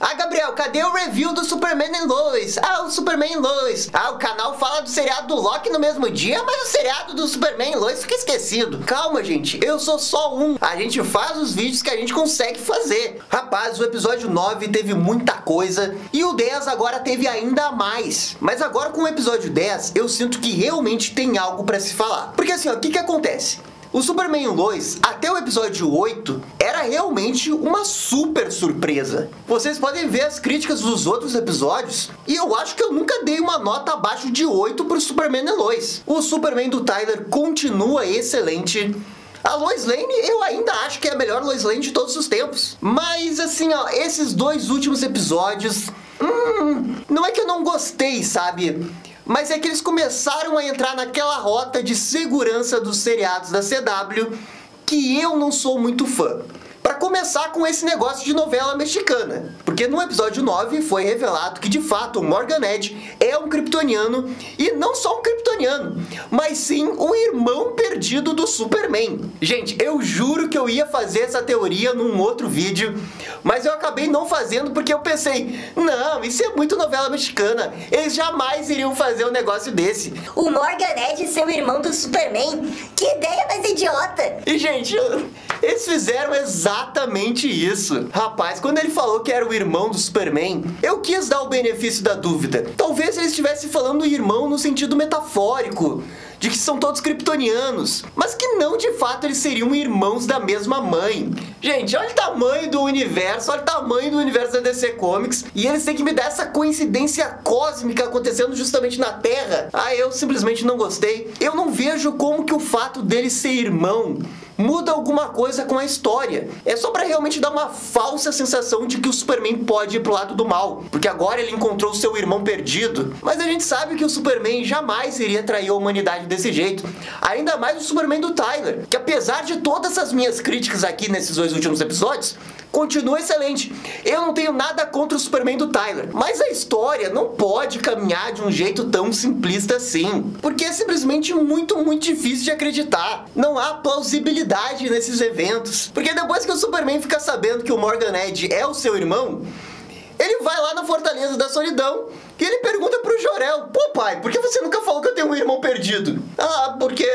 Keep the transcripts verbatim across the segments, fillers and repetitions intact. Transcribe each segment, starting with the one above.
Ah, Gabriel, cadê o review do Superman e Lois? Ah, o Superman e Lois. Ah, o canal fala do seriado do Loki no mesmo dia, mas o seriado do Superman e Lois fica esquecido. Calma, gente, eu sou só um. A gente faz os vídeos que a gente consegue fazer. Rapaz, o episódio nove teve muita coisa e o dez agora teve ainda mais. Mas agora com o episódio dez, eu sinto que realmente tem algo pra se falar. Porque assim, ó, o que que acontece? O Superman e Lois, até o episódio oito, era realmente uma super surpresa. Vocês podem ver as críticas dos outros episódios, e eu acho que eu nunca dei uma nota abaixo de oito pro Superman e Lois. O Superman do Tyler continua excelente. A Lois Lane, eu ainda acho que é a melhor Lois Lane de todos os tempos. Mas assim, ó, esses dois últimos episódios... Hum, não é que eu não gostei, sabe? Mas é que eles começaram a entrar naquela rota de segurança dos seriados da C W que eu não sou muito fã. Pra começar com esse negócio de novela mexicana. Porque no episódio nove foi revelado que de fato o Morgan Edge é um kryptoniano. E não só um kryptoniano, mas sim o irmão perdido do Superman. Gente, eu juro que eu ia fazer essa teoria num outro vídeo, mas eu acabei não fazendo porque eu pensei, não, isso é muito novela mexicana. Eles jamais iriam fazer um negócio desse. O Morgan Edge ser o irmão do Superman? Que ideia mais idiota! E gente, eles fizeram exatamente Exatamente isso. Rapaz, quando ele falou que era o irmão do Superman, eu quis dar o benefício da dúvida. Talvez ele estivesse falando irmão no sentido metafórico, de que são todos kryptonianos, mas que não de fato eles seriam irmãos da mesma mãe. Gente, olha o tamanho do universo, olha o tamanho do universo da D C Comics, e eles têm que me dar essa coincidência cósmica acontecendo justamente na Terra. Ah, eu simplesmente não gostei. Eu não vejo como que o fato dele ser irmão muda alguma coisa com a história. É só pra realmente dar uma falsa sensação de que o Superman pode ir pro lado do mal, porque agora ele encontrou o seu irmão perdido. Mas a gente sabe que o Superman jamais iria trair a humanidade desse jeito. Ainda mais o Superman do Tyler, que apesar de todas as minhas críticas aqui nesses dois últimos episódios, continua excelente. Eu não tenho nada contra o Superman do Tyler, mas a história não pode caminhar de um jeito tão simplista assim, porque é simplesmente muito, muito difícil de acreditar. Não há plausibilidade nesses eventos, porque depois que o Superman fica sabendo que o Morgan Edge é o seu irmão, ele vai lá na Fortaleza da Solidão e ele pergunta pro Jor-El, pô pai, por que você nunca falou que eu tenho um irmão perdido? Ah, porque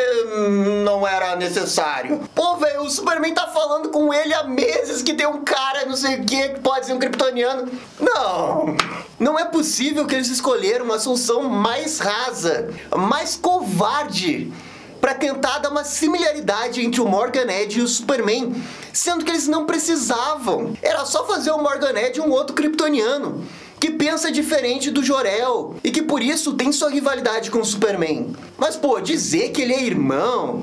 não era necessário. Pô, velho, o Superman tá falando com ele há meses que tem um cara, não sei o que, que pode ser um kryptoniano. Não, não é possível que eles escolheram uma solução mais rasa, mais covarde, para tentar dar uma similaridade entre o Morgan Edge e o Superman, sendo que eles não precisavam. Era só fazer o Morgan Edge um outro kryptoniano, que pensa diferente do Jor-El, e que por isso tem sua rivalidade com o Superman. Mas pô, dizer que ele é irmão...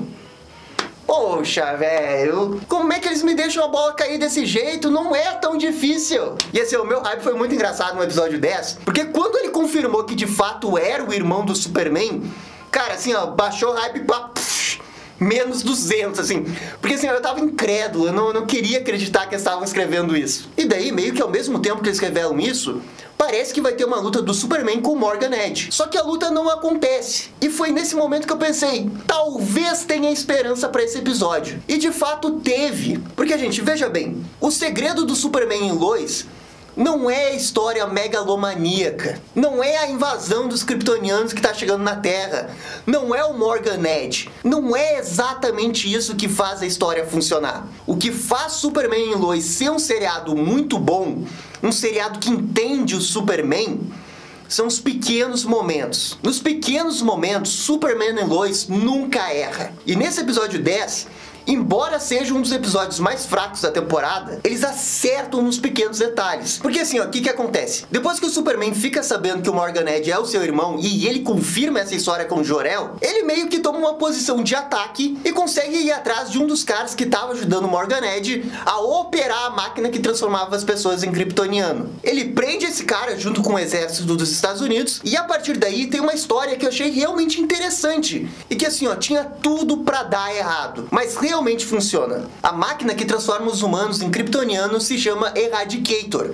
Poxa, velho, como é que eles me deixam a bola cair desse jeito? Não é tão difícil. E assim, o meu hype foi muito engraçado no episódio dez, porque quando ele confirmou que de fato era o irmão do Superman, cara, assim, ó, baixou o hype pra pff, menos duzentos, assim. Porque assim, eu tava incrédulo, eu não, eu não queria acreditar que eles estavam escrevendo isso. E daí, meio que ao mesmo tempo que eles revelam isso, parece que vai ter uma luta do Superman com o Morgan Edge. Só que a luta não acontece. E foi nesse momento que eu pensei, talvez tenha esperança pra esse episódio. E de fato teve. Porque, gente, veja bem, o segredo do Superman e Lois não é a história megalomaníaca, não é a invasão dos kryptonianos que tá chegando na Terra, não é o Morgan Edge, não é exatamente isso que faz a história funcionar. O que faz Superman e Lois ser um seriado muito bom, um seriado que entende o Superman, são os pequenos momentos. Nos pequenos momentos, Superman e Lois nunca erra. E nesse episódio dez... embora seja um dos episódios mais fracos da temporada, eles acertam nos pequenos detalhes. Porque assim, ó, o que que acontece? Depois que o Superman fica sabendo que o Morgan Edge é o seu irmão e ele confirma essa história com o Jor-El, ele meio que toma uma posição de ataque e consegue ir atrás de um dos caras que estava ajudando o Morgan Edge a operar a máquina que transformava as pessoas em kryptoniano. Ele prende esse cara junto com o exército dos Estados Unidos e a partir daí tem uma história que eu achei realmente interessante e que assim, ó, tinha tudo pra dar errado, mas realmente realmente funciona. A máquina que transforma os humanos em kryptonianos se chama Eradicator.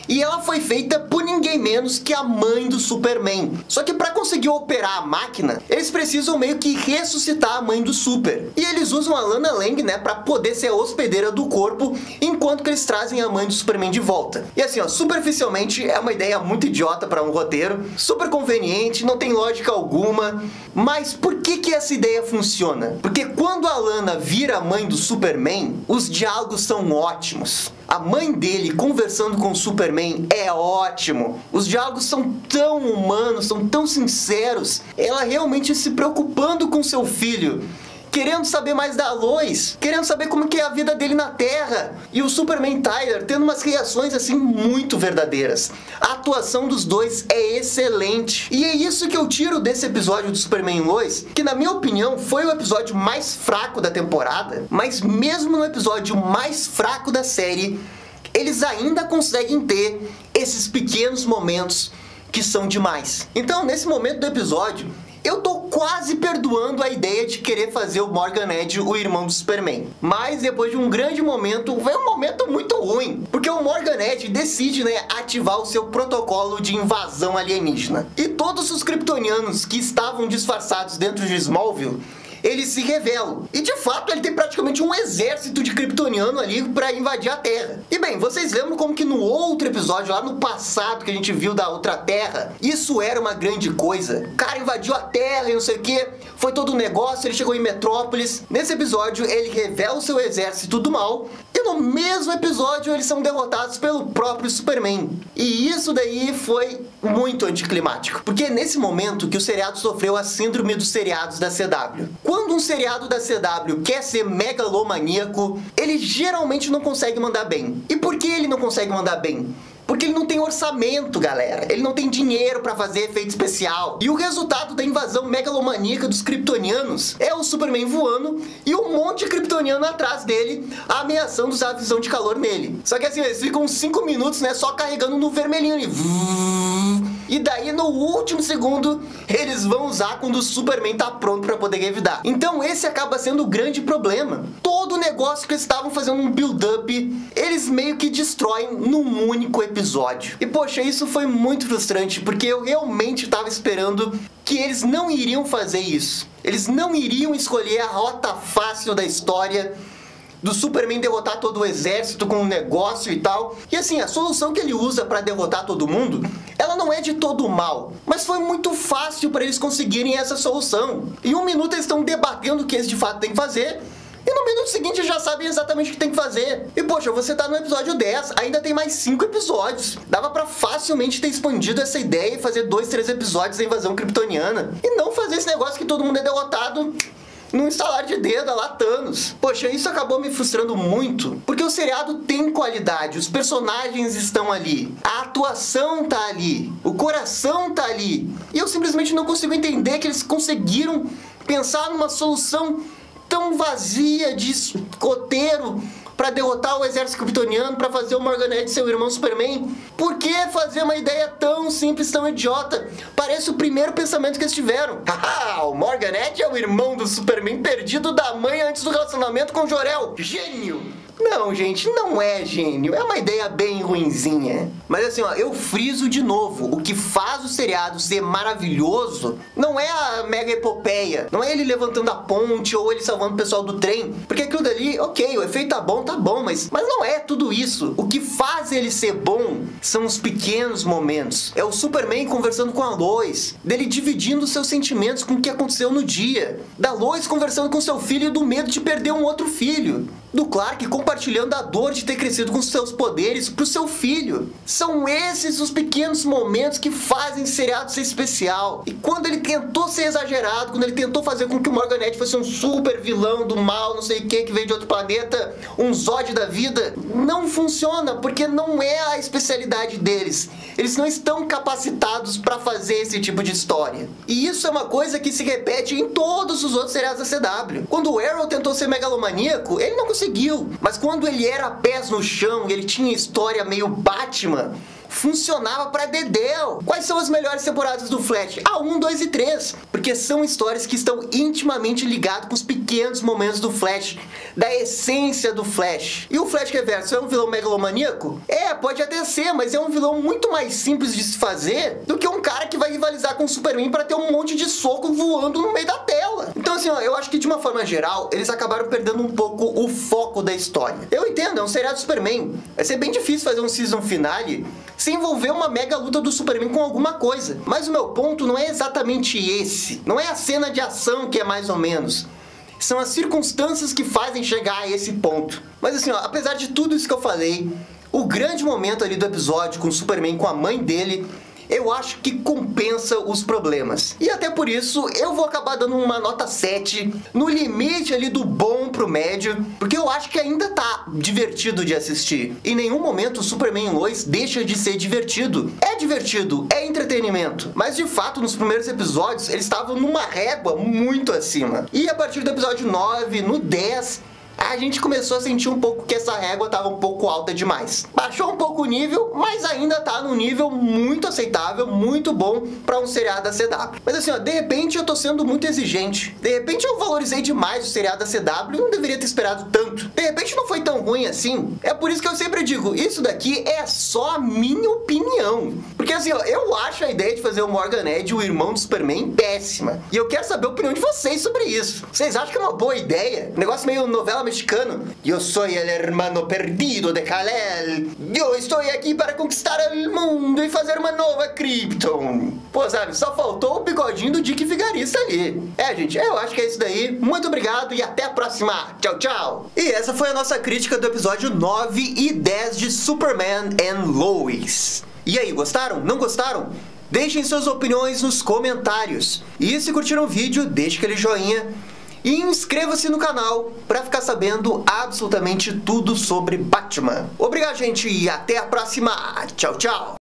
E ela foi feita por ninguém menos que a mãe do Superman. Só que para conseguir operar a máquina, eles precisam meio que ressuscitar a mãe do Super. E eles usam a Lana Lang, né, para poder ser a hospedeira do corpo, enquanto que eles trazem a mãe do Superman de volta. E assim, ó, superficialmente é uma ideia muito idiota para um roteiro, super conveniente, não tem lógica alguma. Mas por que que essa ideia funciona? Porque quando a Lana vira a mãe do Superman, os diálogos são ótimos. A mãe dele conversando com o Superman é ótimo. Os diálogos são tão humanos, são tão sinceros. Ela realmente se preocupando com seu filho, querendo saber mais da Lois, querendo saber como que é a vida dele na Terra. E o Superman Tyler tendo umas reações assim muito verdadeiras. A atuação dos dois é excelente. E é isso que eu tiro desse episódio do Superman e Lois, que na minha opinião foi o episódio mais fraco da temporada, mas mesmo no episódio mais fraco da série, eles ainda conseguem ter esses pequenos momentos que são demais. Então, nesse momento do episódio, eu tô quase perdoando a ideia de querer fazer o Morgan Edge o irmão do Superman. Mas depois de um grande momento, vem um momento muito ruim. Porque o Morgan Edge decide, né, ativar o seu protocolo de invasão alienígena. E todos os kryptonianos que estavam disfarçados dentro de Smallville, eles se revelam. E de fato ele tem praticamente um exército de kryptoniano ali pra invadir a Terra. E bem, vocês lembram como que no outro episódio, lá no passado, que a gente viu da outra Terra, isso era uma grande coisa? O cara invadiu a Terra e não sei o que, foi todo um negócio, ele chegou em Metrópolis. Nesse episódio ele revela o seu exército do mal, e no mesmo episódio eles são derrotados pelo próprio Superman. E isso daí foi muito anticlimático, porque é nesse momento que o seriado sofreu a síndrome dos seriados da C W. Quando um seriado da C W quer ser megalomaníaco, ele geralmente não consegue mandar bem. E por que ele não consegue mandar bem? Porque ele não tem orçamento, galera. Ele não tem dinheiro pra fazer efeito especial. E o resultado da invasão megalomaníaca dos kryptonianos é o Superman voando e um monte de kryptoniano atrás dele, ameaçando usar a visão de calor nele. Só que assim, eles ficam cinco minutos, né, só carregando no vermelhinho ali. E daí, no último segundo, eles vão usar quando o Superman tá pronto pra poder revidar. Então esse acaba sendo o grande problema. Todo o negócio que eles estavam fazendo um build-up, eles meio que destroem num único episódio. E poxa, isso foi muito frustrante, porque eu realmente tava esperando que eles não iriam fazer isso. Eles não iriam escolher a rota fácil da história do Superman derrotar todo o exército com um negócio e tal. E assim, a solução que ele usa pra derrotar todo mundo, ela não é de todo mal, mas foi muito fácil pra eles conseguirem essa solução. Em um minuto eles estão debatendo o que eles de fato têm que fazer, e no minuto seguinte já sabem exatamente o que tem que fazer. E poxa, você tá no episódio dez, ainda tem mais cinco episódios. Dava pra facilmente ter expandido essa ideia e fazer dois, três episódios da invasão kryptoniana. E não fazer esse negócio que todo mundo é derrotado num estalar de dedo, a lá Thanos. Poxa, isso acabou me frustrando muito, porque o seriado tem qualidade, os personagens estão ali, a atuação tá ali, o coração tá ali. E eu simplesmente não consigo entender que eles conseguiram pensar numa solução tão vazia de roteiro pra derrotar o exército kryptoniano, pra fazer o Morgan Edge seu irmão Superman. Por que fazer uma ideia tão simples, tão idiota? Parece o primeiro pensamento que eles tiveram. Haha, o Morgan Edge é o irmão do Superman perdido da mãe antes do relacionamento com Jor-El. Gênio! Não, gente, não é gênio. É uma ideia bem ruinzinha. Mas assim, ó, eu friso de novo. O que faz o seriado ser maravilhoso não é a mega epopeia. Não é ele levantando a ponte ou ele salvando o pessoal do trem. Porque aquilo dali, ok, o efeito tá bom, tá bom. Mas, mas não é tudo isso. O que faz ele ser bom são os pequenos momentos. É o Superman conversando com a Lois, dele dividindo seus sentimentos com o que aconteceu no dia. Da Lois conversando com seu filho e do medo de perder um outro filho. Do Clark compartilhando a dor de ter crescido com seus poderes pro seu filho. São esses os pequenos momentos que fazem o seriado ser especial. E quando ele tentou ser exagerado, quando ele tentou fazer com que o Morgan Edge fosse um super vilão do mal, não sei o que, que veio de outro planeta, um Zod da vida, não funciona, porque não é a especialidade deles. Eles não estão capacitados pra fazer esse tipo de história. E isso é uma coisa que se repete em todos os outros seriados da C W. Quando o Arrow tentou ser megalomaníaco, ele não conseguiu. Mas quando ele era pés no chão, ele tinha história meio Batman, funcionava pra dedéu. Quais são as melhores temporadas do Flash? A um, dois e três. Porque são histórias que estão intimamente ligadas com os pequenos momentos do Flash, da essência do Flash. E o Flash Reverso é um vilão megalomaníaco? É, pode até ser, mas é um vilão muito mais simples de se fazer do que um cara que vai rivalizar com o Superman pra ter um monte de soco voando no meio da tela. Então assim, ó, eu acho que de uma forma geral, eles acabaram perdendo um pouco o foco da história. Eu entendo, é um seriado do Superman. Vai ser bem difícil fazer um season finale sem envolver uma mega luta do Superman com alguma coisa. Mas o meu ponto não é exatamente esse. Não é a cena de ação que é mais ou menos. São as circunstâncias que fazem chegar a esse ponto. Mas assim, ó, apesar de tudo isso que eu falei, o grande momento ali do episódio com o Superman com a mãe dele, eu acho que compensa os problemas. E até por isso, eu vou acabar dando uma nota sete, no limite ali do bom pro médio, porque eu acho que ainda tá divertido de assistir. Em nenhum momento o Superman e Lois deixa de ser divertido. É divertido, é entretenimento. Mas de fato, nos primeiros episódios, eles estavam numa régua muito acima. E a partir do episódio nove, no dez... a gente começou a sentir um pouco que essa régua estava um pouco alta demais. Baixou um pouco o nível, mas ainda tá num nível muito aceitável, muito bom para um seriado da C W. Mas assim, ó, de repente eu tô sendo muito exigente. De repente eu valorizei demais o seriado da C W e não deveria ter esperado tanto. De repente não foi tão ruim assim. É por isso que eu sempre digo, isso daqui é só a minha opinião. Porque assim, ó, eu acho a ideia de fazer o Morgan Edge, o irmão do Superman, péssima. E eu quero saber a opinião de vocês sobre isso. Vocês acham que é uma boa ideia? Um negócio meio novela mexicano. Eu sou el hermano perdido de Kal-El. Eu estou aqui para conquistar o mundo e fazer uma nova Krypton. Pô, sabe, só faltou o bigodinho do Dick Vigarista ali. É, gente, eu acho que é isso daí. Muito obrigado e até a próxima. Tchau, tchau. E essa foi a nossa crítica do episódio nove e dez de Superman and Lois. E aí, gostaram? Não gostaram? Deixem suas opiniões nos comentários. E se curtiram o vídeo, deixe aquele joinha. E inscreva-se no canal para ficar sabendo absolutamente tudo sobre Batman. Obrigado, gente, e até a próxima. Tchau, tchau.